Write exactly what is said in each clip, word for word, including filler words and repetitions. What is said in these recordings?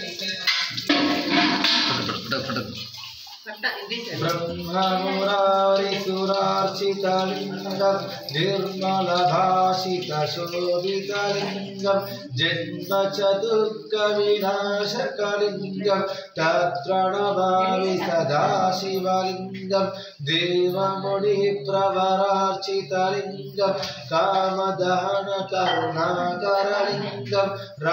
ब्रह्ममुरारिसुरार्चितलिङ्गं निर्मलभाषितशोभितलिङ्गं जन्मचतुर्गविनाशकलिङ्गं तत्र नमामि सदाशिवलिङ्गं देवमुनिप्रवरार्चितलिङ्गं कामदहनकरुणाकरलिङ्गं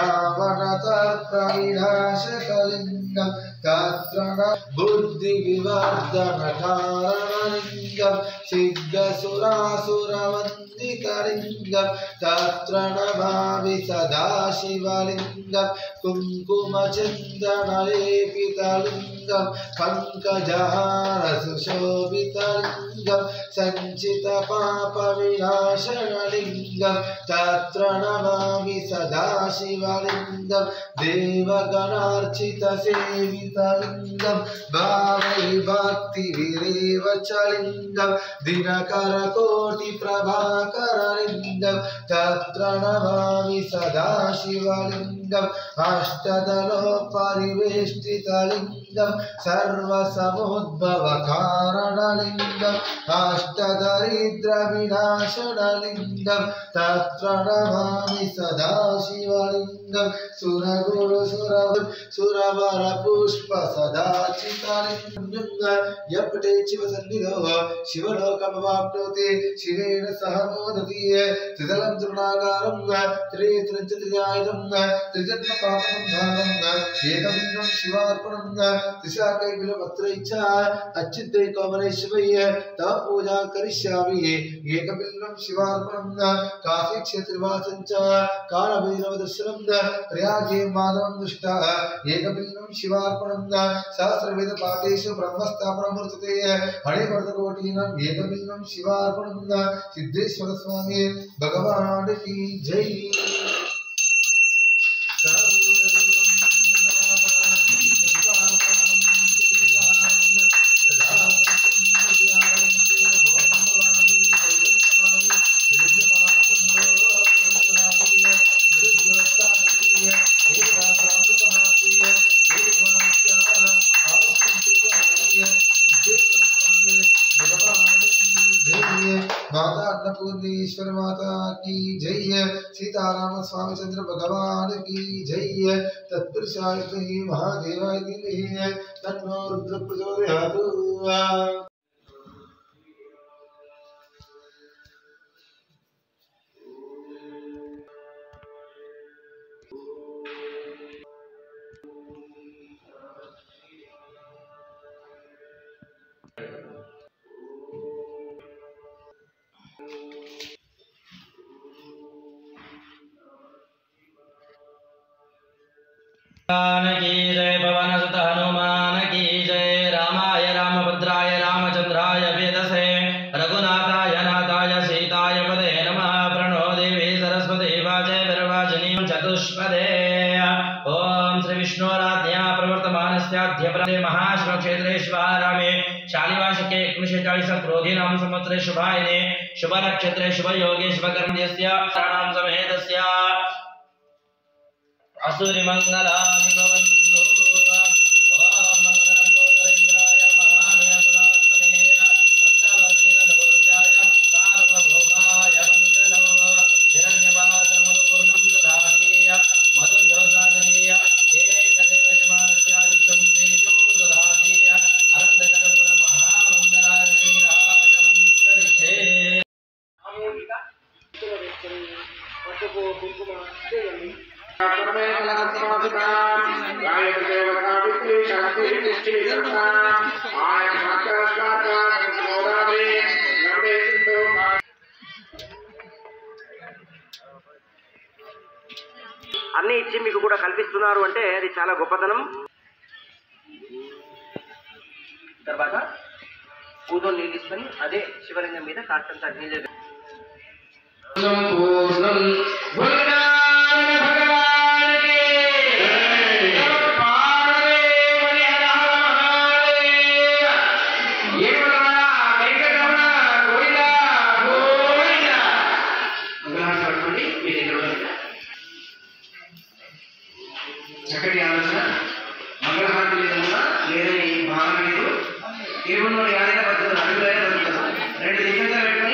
रावणतर्कविनाशकलिङ्गं तत्र बुद्धिविवर्धनकारणलिङ्गं सिद्धसुरासुरवन्दितलिङ्गं तत्र नमामि सदाशिवलिङ्गं कुङ्कुमचन्दनलेपितलिङ्गं पङ्कजहारसुशोभितलिङ्गं सञ्चितपापविनाशनलिङ्गं तत्र नमामि सदाशिवलिङ्गं देवगणार्चितसेवितलिङ्गं भावैर्भक्तिविरेव च लिङ्गं दिनकरकोटिप्रभाकरलिङ्गं तत्र नमामि सदाशिवलिङ्गम् अष्टदलोपरिवेष्टितलिङ्गं सर्वसमुद्भवकारणलिङ्गम् अष्टदरिद्रविनाशनलिङ्गं तत्र नमामि सदाशिवलिङ्गं सुरगुरुसुरवृ सुरवरपुष्पसदाचितलिङ्गं यपटे शिवसन्निधौ शिवलोकमवाप्नोति शिवेन सह मोदति त्रिदलं तृणाकारं त्रिनेत्रं च त्रियायुधं त्रिजन्मपापसंहारं एकबिन्दं शिवार्पणं त्रिशाकैर्बिल्वपत्रै च अच्युतै कोमलेश्वरय तव पूजा करिष्यामि एकबिल्वं शिवार्पणं काशीक्षेत्रवासं च कालभैरवदर्शनं प्रयागे माधवं दृष्टा एकबिल्वं शिवार्पणं सहस्रवेदपाठेषु ब्रह्मस्थापनं वर्तते हरिवर्धकोटीनां एकबिल्वं शिवार्पणं सिद्धेश्वर स्वामी भगवान की जय। माता अन्नपूर्णेश्वर माता की जय। सीताराम स्वामी चंद्र भगवान की जय। तत्पुरुषाय महादेवाय धीमहि तन्नो रुद्र प्रचोदयात्। की जय पवन सुत हनुमान की जय। रामाय रामभद्राय रामचंद्राय वेदसे रघुनाथाय नाथाय सीताय पदे नमः। प्रणो देवी सरस्वती वाचे विर्वाचिनीं चतुष्पदे। ओम श्री विष्णुराज्ञया प्रवर्तमानस्याद्य महाशिवक्षेत्रे शिवारामे शालिवार्षिके एकोनविंशे चाळीस क्रोधी नाम संवत्सरे शुभायने शुभ नक्षत्रे शुभ योगे शुभकर्मस्य प्राणां समेतस्य असुरी मंगलानि भवन्तु। ओम मंगलं गोविंदाय महादेवनाथने चक्रवर्तीधनुर्जाय सार्वभौमाय मंगलं। हिरण्यवासमनुपूर्णं ददाति मधुर्योदादनीय एकदेव यजमानस्यायुष्यं तेजो ददाति अनन्तकर्पूर महामङ्गलानि राजं करिष्ये। అన్ని ఇచ్చి మీకు కూడా కల్పిస్తున్నారు అంటే అది చాలా గొప్పతనం. తర్వాత ఊదో నీళ్ళు తీసుకొని అదే శివలింగం మీద కాస్తంత నీళ్ళు చక్కగా చక్కటి ఆలోచన. మంగళహారతి మీద కూడా లేదని భావన లేదు. దేవుళ్ళు ఏదైనా బతుకుతారు, అడుగులైనా బతుకుతారు. రెండు దిశగా పెట్టుకొని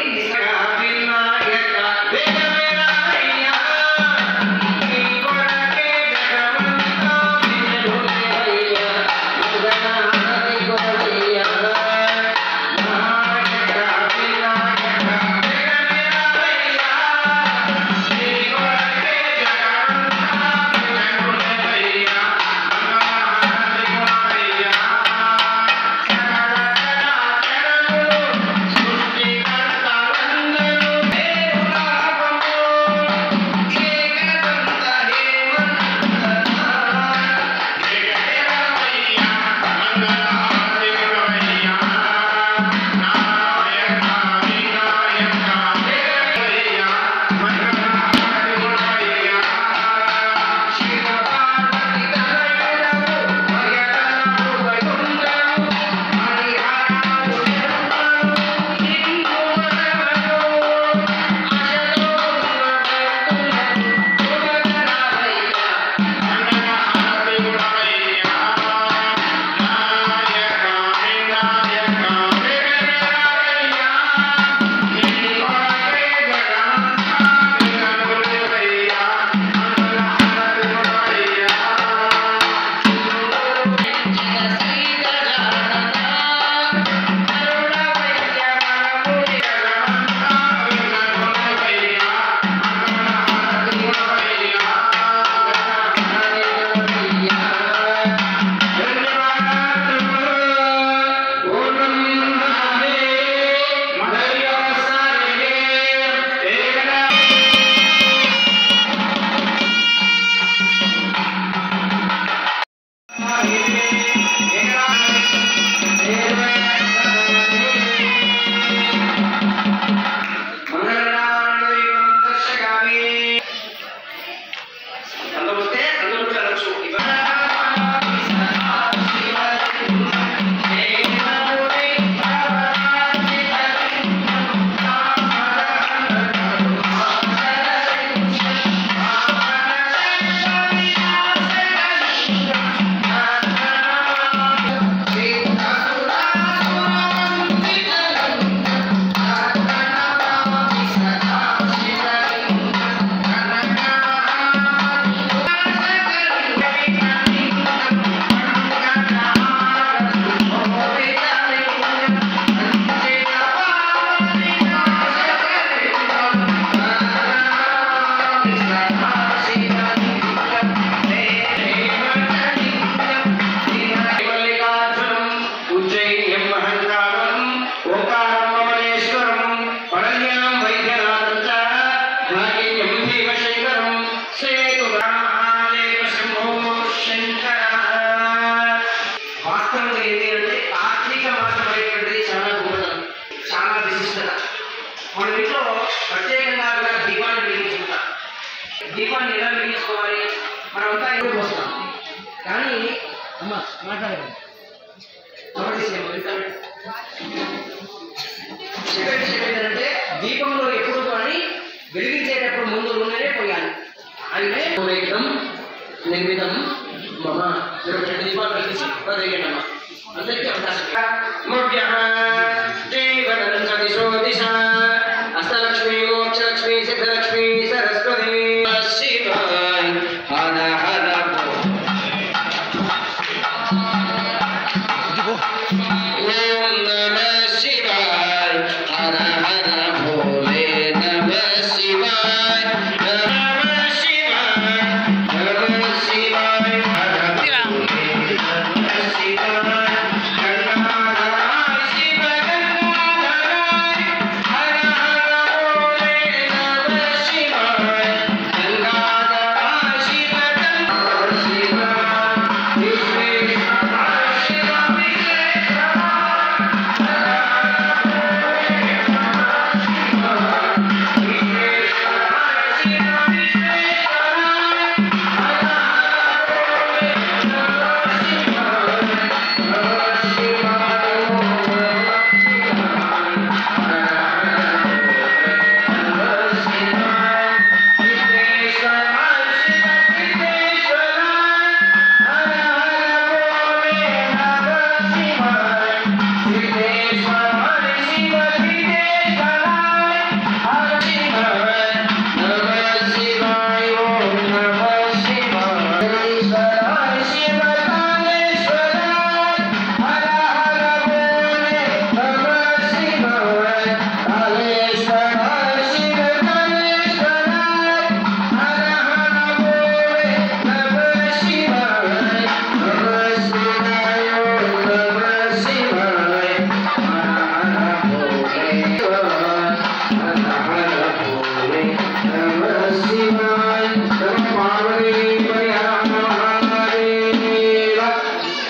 దీపాన్ని ఎలా వెలిగించుకోవాలి మనమంతా ఇంటికి వస్తాం కానీ అమ్మ మాట్లాడదు ఏంటంటే దీపంలో ఎప్పుడు కానీ వెలిగించేటప్పుడు ముందు నూనెనే పోయాలి. అయితే నిర్మితం మమ రెండు దీపాలు వెలిగించి వదిలేయడమ్మా అందరికీ అవకాశం. అష్టలక్ష్మి మోక్షలక్ష్మి సిద్ధలక్ష్మి సరస్వతి శివాయ హర హర ఓం నమః శివాయ హర హర భోలే నమః శివాయ నమః శివాయ నమః శివాయ హర భోలే నమః శివాయ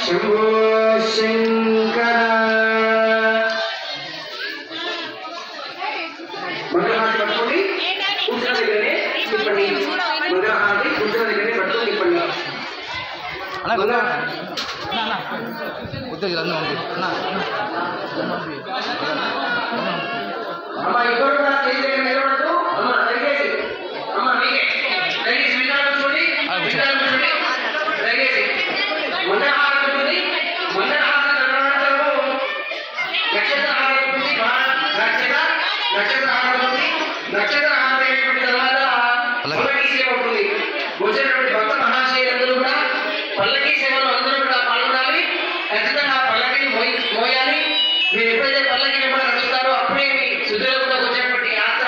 శంభో శంకర మంగళహారతి పట్టుకోండి కూర్చున్న దగ్గరనే తిప్పండి మంగళహారతి కూర్చున్న దగ్గరనే పట్టుకొని తిప్పండి అమ్మా ఇక్కడ చేతి దగ్గర నిలబడదు అమ్మ దయచేసి అమ్మ మీకే దయచేసి విధానం చూడండి విధానం చూడండి దయచేసి మంగళహారతి ఉంటుంది మంగళహారతి కర్ణాటకలో నక్షత్ర హారతి ఉంటుంది నక్షత్ర నక్షత్ర హారతి ఉంటుంది నక్షత్ర హారతి అయినటువంటి తర్వాత పల్లకి సేవ ఉంటుంది వచ్చినటువంటి భక్త మహాశయులందరూ కూడా పల్లకి సేవలో అందరూ కూడా పాల్గొనాలి ఖచ్చితంగా పల్లకిని మోయి మోయాలి మీరు ఎప్పుడైతే పల్లకి వెంబడి నడుస్తారో అప్పుడే మీ శుద్ధిలో కూడా వచ్చేటువంటి యాత్ర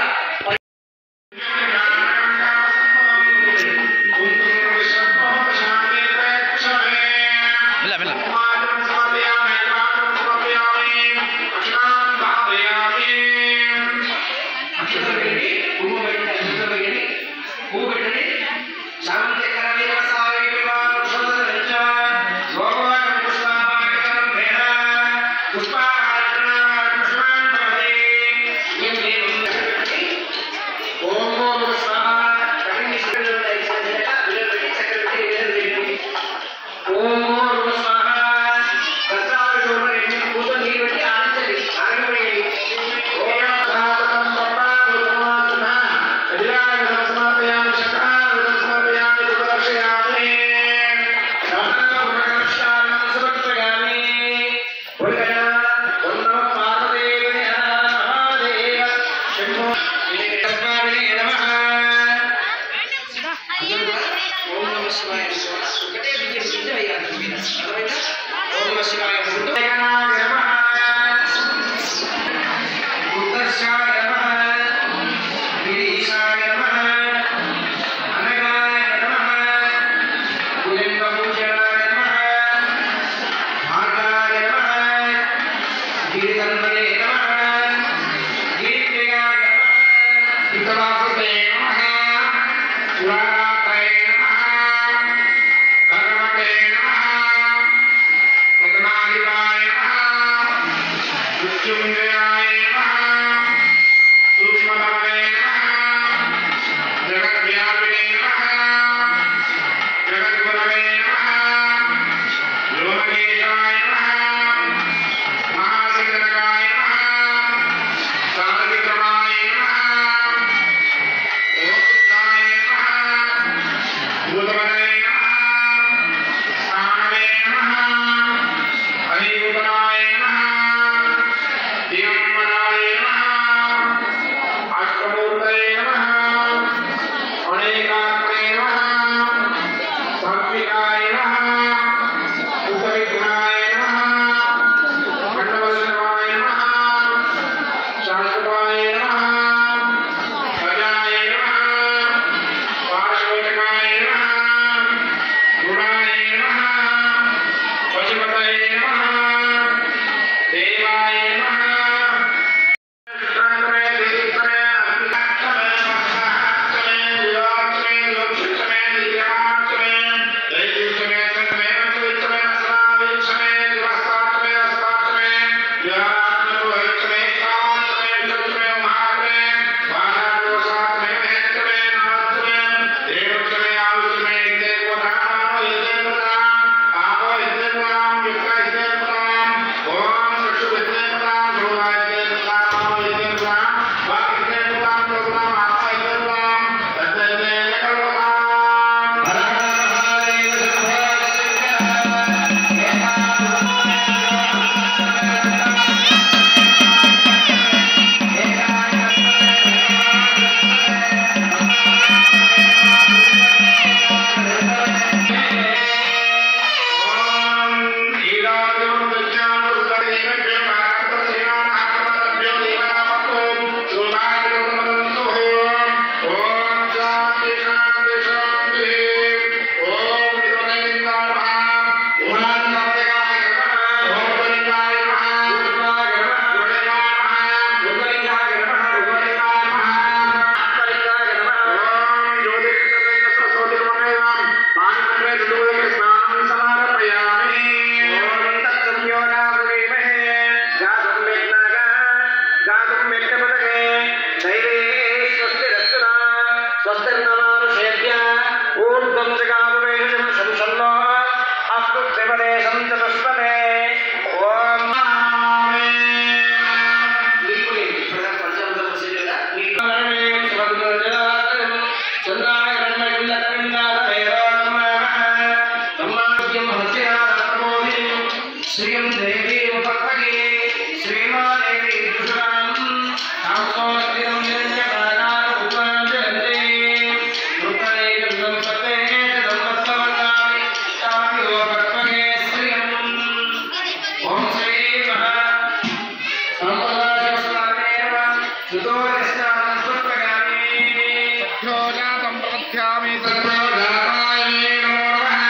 श्रियं देवी उपपगे श्रीमादेवी दुष्णां तामसोऽस्तिं निरञ्जनानां उपञ्जन्ते रुक्मणे गन्धपते दम्पत्तवन्दानि ताभ्यो उपपगे श्रियम् ॐ श्री महा संपदाशिवस्नाने नमः सुतोरस्नानं सुप्रगामि तभ्यो जातं प्रपद्यामि तभ्यो जाताय नमो नमः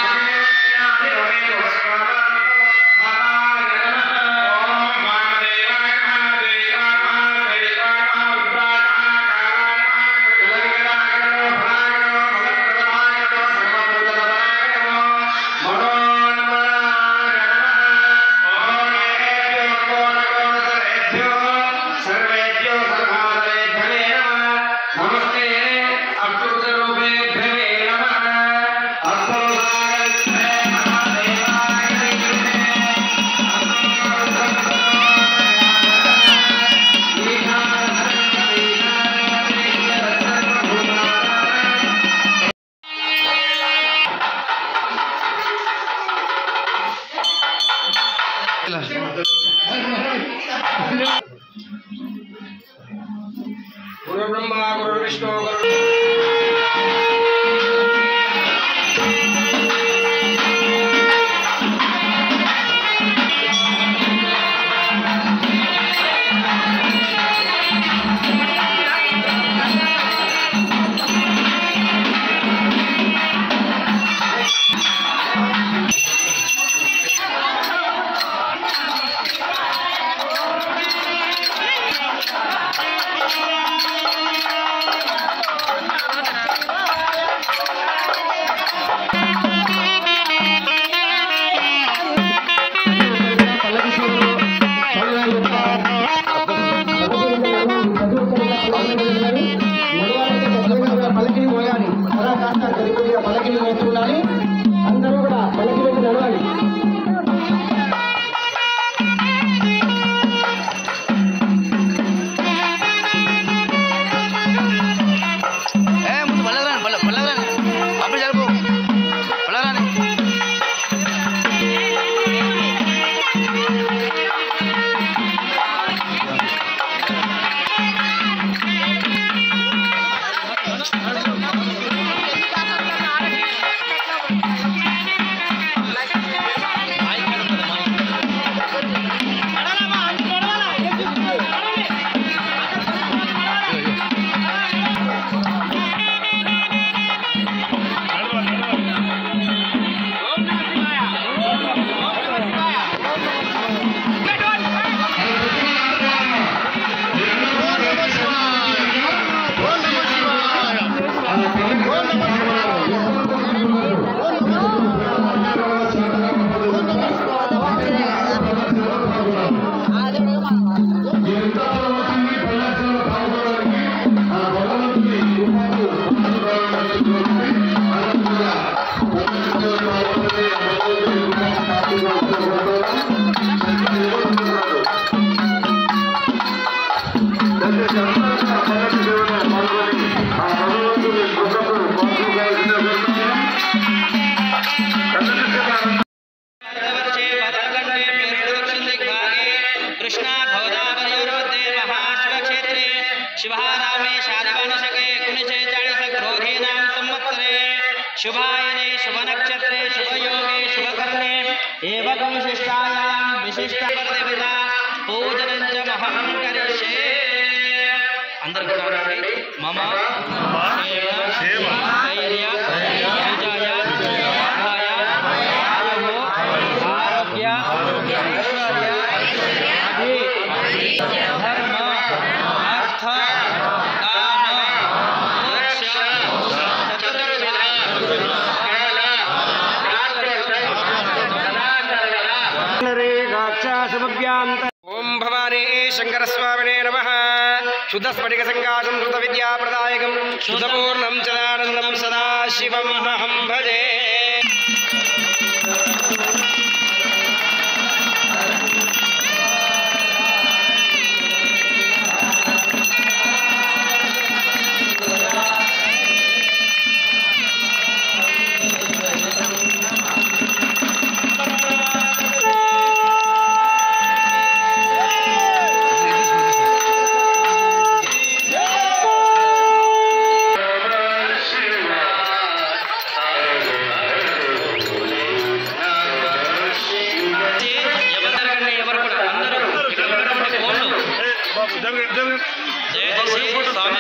गुरु ब्रह्मा गुरु विष्णु गुरु పలకిని మోయాలి అలా కాస్త గడిపడిగా పలకిని మోస్తున్నాలి అందరూ కూడా పలకి వెళ్ళి నడవాలి शुभायने शुभ नक्षत्रे शुभ योगे शुभ कर्णे एवं विशिष्टायां विशिष्टदेवता पूजनं च महं करिष्ये अंदर కూడా రండి మమ సేవ ధైర్య విజయ సహాయ ఆయుః ఆరోగ్య ఐశ్వర్య అధి ధర్మ అర్థ కామ మోక్ష చతుర్విధ ओम भवानी शंकर स्वामिने नमः शुद्ध स्फटिक संकाशं श्रुत विद्या प्रदायकं शुद्ध पूर्णं चलानंदं सदा शिवं अहं भजे దయచేసి స్వామి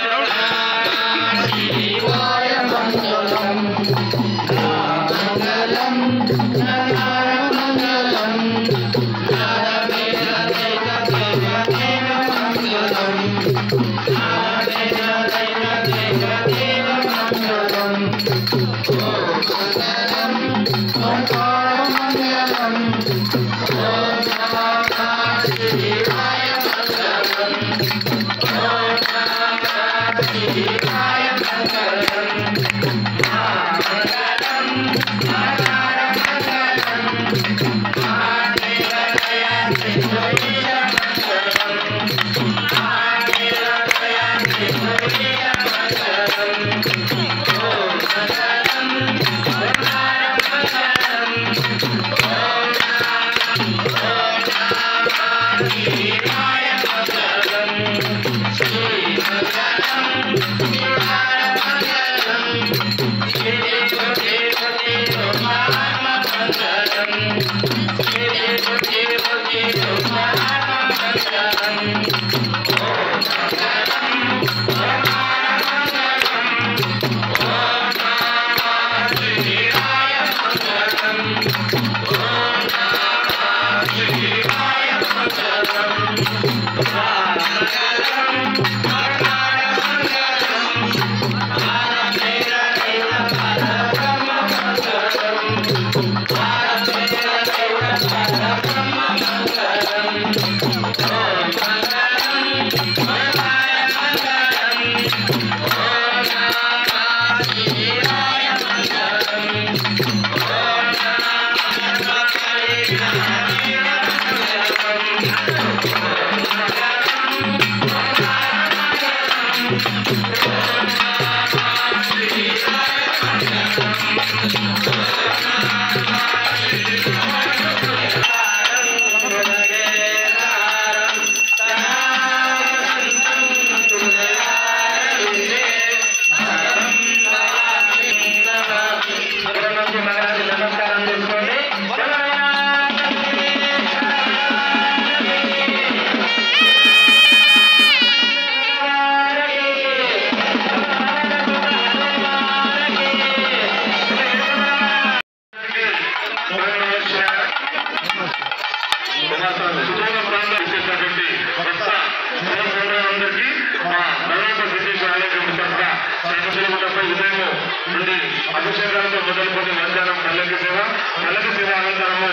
అభిషేకాలతో మొదలుకొని మధ్యాహ్నం పల్లకి సేవ పల్లకి సేవ అనంతరము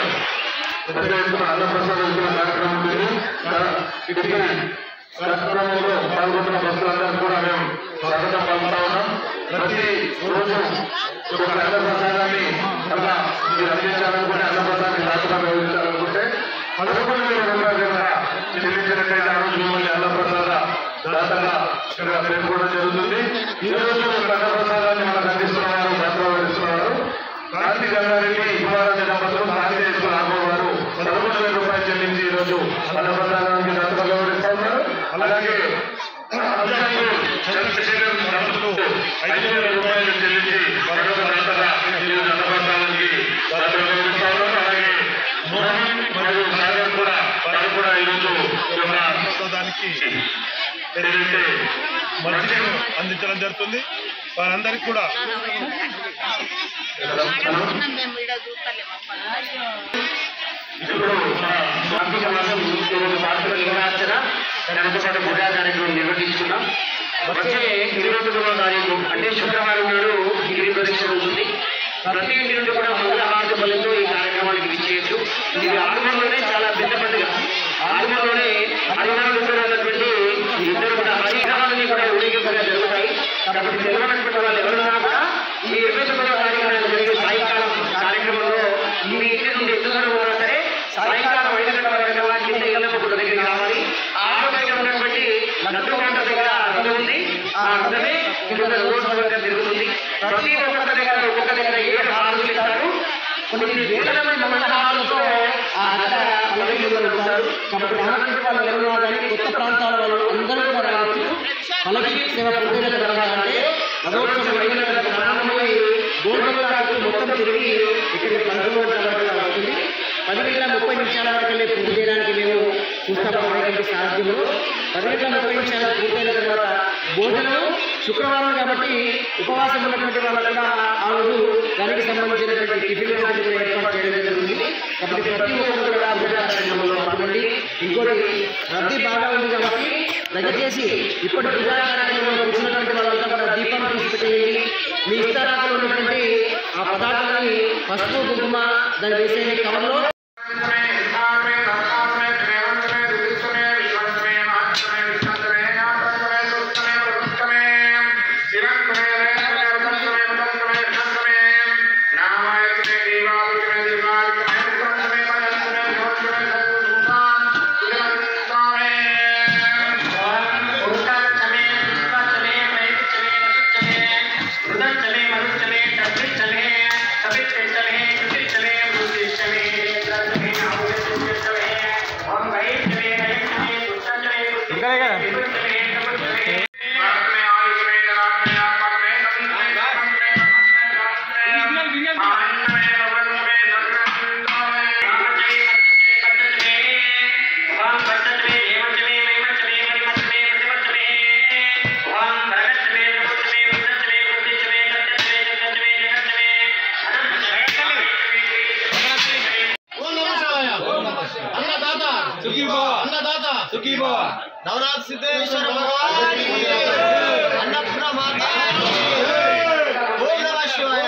అన్నప్రసాదం కార్యక్రమం ఉంటుంది. ఇక్కడికి కార్యక్రమంలో పాల్గొంటున్న భక్తులందరూ కూడా మేము స్వాగతం పలుకుతా ఉన్నాం. ప్రతి రోజు ఒక అన్నప్రసాదాన్ని అలా మీరు అందించాలనుకుంటే అన్నప్రసాదాన్ని దాతగా నిర్వహించాలనుకుంటే పదకొండు వేల రూపాయల దగ్గర చెల్లించినట్లయితే ఆ రోజు మిమ్మల్ని అన్నప్రసాద దాతగా ఇక్కడ పేర్కొనడం జరుగుతుంది. ఈ రోజు అన్నప్రసాదాన్ని మనకు అందిస్తున్నారు దాతగా వహిస్తున్నారు కాంతి గంగారెడ్డి యువరాజు దంపతులు కాంతి స్కూల్ ఆగో వారు పదకొండు వేల రూపాయలు చెల్లించి ఈ రోజు అన్నప్రసాదానికి దాతగా వ్యవహరిస్తా ఉన్నారు. అలాగే చంద్రశేఖర్ దంపతులు ఐదు వేల రూపాయలు చెల్లించి మరొక దాతగా ఈ రోజు అన్నప్రసాదానికి దాతగా వ్యవహరిస్తా ఉన్నారు. అలాగే మోహన్ మరియు సాగర్ కూడా వారు కూడా ఈ రోజు ప్రసాదానికి ఏదైతే మధ్యను అందించడం జరుగుతుంది. వారందరికీ కూడా ఇప్పుడు కార్తీక మాసం ఈరోజు కార్తీక లింగార్చన దానితో పాటు పూజా కార్యక్రమం నిర్వహించుకున్నాం. వచ్చే ఇరవై తొమ్మిదవ తారీఖు అంటే శుక్రవారం నాడు గిరి ప్రదక్షిణ ఉంటుంది. ప్రతి ఇంటి నుండి కూడా మంగళహారతి బలంతో ఈ కార్యక్రమానికి విచ్చేయచ్చు. ఇది ఆగమంలోనే చాలా పెద్ద పండుగ. ఆగమంలోనే హరిహరన్నటువంటి ఇద్దరు కూడా హరిగ్రహాలని కూడా ఊరేగింపుగా జరుగుతాయి. కాబట్టి తెలియనటువంటి వాళ్ళు ఎవరున్నా కూడా ఈ ఇరవై తొమ్మిదవ తారీఖు జరిగే సాయంకాలం కార్యక్రమంలో మీ ఇంటి నుండి ఎంత దూరం ఉన్నా సరే సాయంకాలం ఐదు గంటల వరకు కింద ఎల్లమ్మ గుడి దగ్గరికి రావాలి. ఆ దగ్గర ఉన్నటువంటి నదుల పంట దగ్గర రథం ఉంది. ఆ రథమే కింద రోడ్ వరకు తిరుగుతుంది. ప్రతి ఒక్క దగ్గర ఒక్కొక్క దగ్గర ఏడు హారతులు ఇస్తారు. కొన్ని వేల మంది మంగళహారతులతో ఆ రథ ఉంటారు. కాబట్టి రానటువంటి వాళ్ళు ఎవరు కానీ కొత్త ప్రాంతాల వాళ్ళు అందరూ కూడా రావచ్చు. పల్లకి సేవ పూర్తిగా జరగాలంటే రథోత్సవం ఐదు గంటలకు ప్రారంభమై గోల్కొండ మొత్తం తిరిగి ఇక్కడికి పదకొండు గంటల వస్తుంది. పది గంటల ముప్పై నిమిషాల వరకు పూర్తి చేయడానికి మేము చూస్తాము అనేటువంటి సాధ్యము. పది గంటల ముప్పై నిమిషాలకు పూర్తయిన తర్వాత భోజనం శుక్రవారం కాబట్టి ఉపవాసం ఉన్నటువంటి వాళ్ళకు కూడా ఆ రోజు దానికి సంబంధించినటువంటి టిఫిన్ లాంటివి కూడా ఏర్పాటు చేయడం జరుగుతుంది. కాబట్టి ప్రతి ఒక్కరు కూడా కార్యక్రమంలో పాల్గొండి. ఇంకోటి రద్దీ బాగా ఉంది కాబట్టి దయచేసి ఇప్పటి పూజా కార్యక్రమంలో కూర్చున్నటువంటి వాళ్ళంతా కూడా దీపం తీసుకుపెట్టేయండి. మీ ఇష్టారాకులు ఉన్నటువంటి ఆ పదార్థాలని పసుపు కుంకుమ దాన్ని వేసే కవర్లో नवनाथ सिद्धेश्वर भगवान की अन्नपूर्णा माता ओम नमः शिवाय.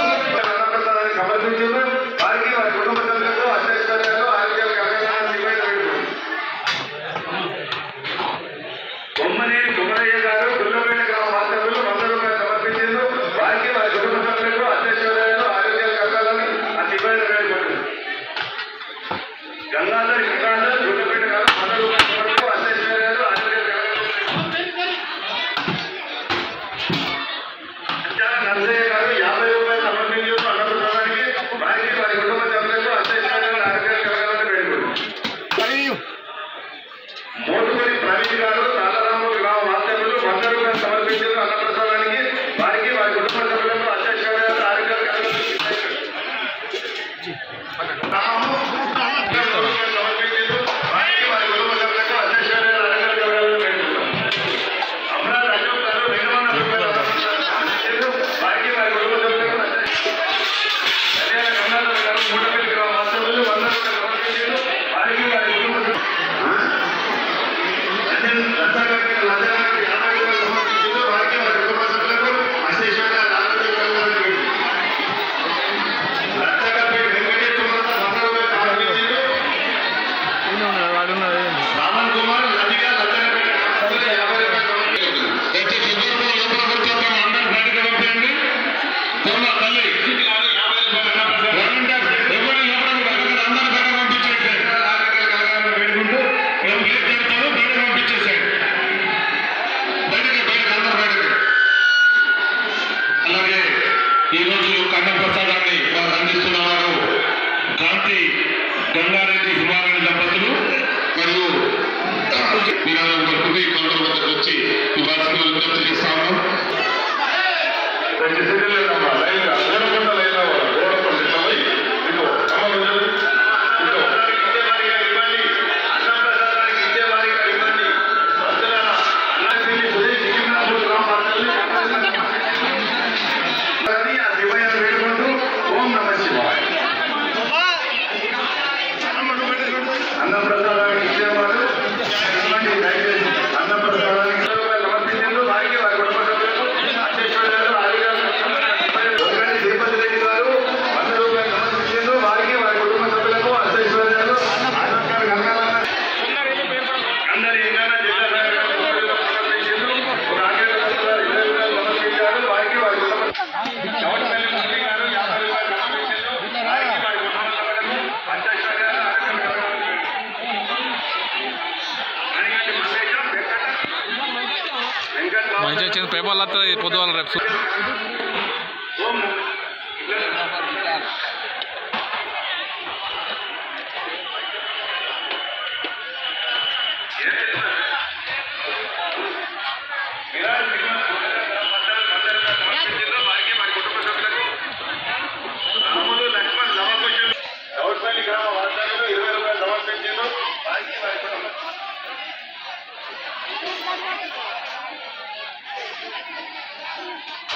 బొమ్మనే సుమరయ్య గారు గుల్లపేట గ్రామ వాస్తవ్యులు వంద రూపాయలు సమర్పించారు. వారికి వారి కుటుంబ సభ్యులకు అధ్యక్షురాలు ఆరోగ్యాలు కలగాలని ఆ సిబ్బంది వేడుకుంటుంది. గంగాధర్ గంగాధర్ గుల్లపేట గ్రామం వంద రూపాయలు సమర్పించారు. అధ్యక్షురాలు ఆరోగ్యాలు కలగాలని నర్సయ్య గారు యాభై రూపాయలు సమర్పించారు. అన్నప్రసాదానికి వారికి వారి కుటుంబ సభ్యులకు అధ్యక్షురాలు ఆరోగ్యాలు కలగాలని వేడుకుంటుంది. మోటుపల్లి ప్రవీణ్ గారు తాతారామూరు గ్రామ వాస్తవ్యులు వంద రూపాయలు సమర్పించారు. అన్నప్రసాదానికి వారికి వారి కుటుంబ సభ్యులకు అధ్యక్షురాలు ఆరోగ్యాలు కలగాలని సమర్పించారు. వారికి వారి కుటుంబ సభ్యులకు అధ్యక్షురాలు ఆరోగ్యాలు కలగాలని వేడుకుంటాం. అమరాజ్ అశోక్ గారు రెండు వందల రూపాయలు సమర్పించారు. వారికి వారి కుటుంబ సభ్యులకు కళ్యాణ గంగాధర్ గారు మోటుపల్లి గ్రామ వాస్తవ్యులు వంద రూపాయలు సమర్పించారు. వారికి వారి కుటుంబ సభ్యులు రామన్ కుమార్ లతిగా లచ్చనపేట యాభై రూపాయలు ప్రతి సందర్భంలో లోపల కూర్చోతాము. అందరూ బయటకు పంపండి. పూర్ణ తల్లి యాభై రూపాయలు ఎవరు లోపల అందరూ బయట పంపించేసాడు. వేడుకుంటూ పెడతాము బయటకు పంపించేసాడు. బయటకి బయటకు అందరూ బయటకు. అలాగే ఈరోజు కన్న ప్రసాదాన్ని వారు అందిస్తున్నవారు కాంతి గంగారెడ్డి హిమాలయ దంపతులు మరియు వరకు కొందరు వద్దకు వచ్చి ఇవ్వాల్సిన విజ్ఞప్తి చేస్తాము. వేడుకుంటూ ఓం నమ శివాయ. అన్నప్రసాదానికి ఇచ్చేవారు దయచేసి అన్నప్రసాదానికి సమర్పించారు. వారికి వారి కుటుంబ సభ్యులకు అధ్యక్షురాలు ఆదిగారు తిరుపతి రెడ్డి గారు వంద రూపాయలు సమర్పించారు. వారికి వారి కుటుంబ సభ్యులకు అధ్యక్షురాలు ఆదిగారు గంగాధర్ అందరి ఇంగానా జిల్లా సమర్పించారు. ఒక ఆగ్రహ ఇరవై రూపాయలు సమర్పించారు. వారికి వారి కుటుంబ చవటపల్లి మురళి గారు యాభై రూపాయలు సమర్పించారు. వారికి వారి కుటుంబ సభ్యులకు అధ్యక్షురాలు మంచి వచ్చింది పేపర్లు వస్తుంది పొద్దువాల రేపు రాములు లక్ష్మణ్ లవకుశులు గౌడ్పల్లి గ్రామ వార్త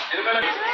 నిర్మల